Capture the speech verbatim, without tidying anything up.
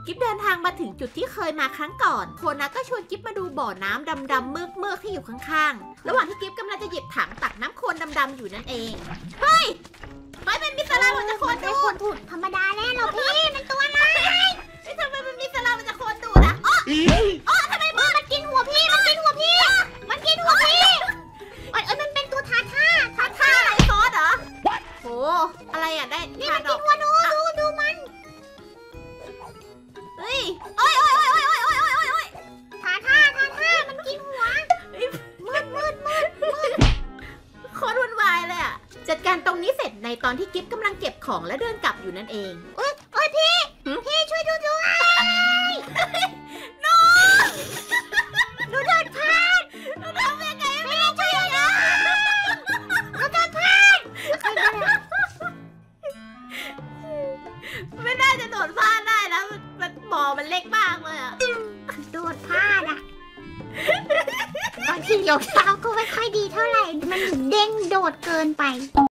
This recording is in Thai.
กิ๊บเดินทางมาถึงจุดที่เคยมาครั้งก่อนโคนัสก็ชวนกิ๊บมาดูบ่อน้ำดำๆเมือกเมือกที่อยู่ข้างๆระหว่างที่กิ๊บกำลังจะหยิบถังตักน้ำโคลนดำๆอยู่นั่นเองเฮ้ยเฮ้ยมันมีสลามมันจะโคลนดูดถูกธรรมดาแน่เราพี่มันตัวอะไรเฮ้ยทำไมมันมีสลามมันจะโคลนดูดอ่ะอ๋ออ๋อทำไมมือมันกินหัวพี่มันกินหัวพี่มันกินหัวพี่เอ้ยเอ้ยมันเป็นตัวทาท่าทาท่าอะไรซอสเหรอโหอะไรอ่ะได้นี่ทามันดกิอน กหัวหนูดูดูมันเฮ้ยโอ้ยโอ้ยโอ้ยโอ้ยโอ้ยโอ้ยโอ้ยโอ้ยทาท่าทาท่ามันกินหัวมืดมืดมืดมืดโคตรวุ่นวายเลยอ่ะจัดการตรงนี้เสร็จในตอนที่กิ๊บกำลังเก็บของและเดินกลับอยู่นั่นเองเอ้ยเอ้ยพี่พี่ช่วยดูด้วยน้องหนูโดนพลาดทำยังไงไม่ได้ช่วยนะหนูโดนพลาดใครได้ไม่น่าจะโดดพลาดได้แล้วมันมันบ่อมันเล็กมากเลยอ่ะโดนพลาดอ่ะบางทียกเท้าก็ไม่ค่อยดีเท่าไหร่มันเด้งโดดเกินไป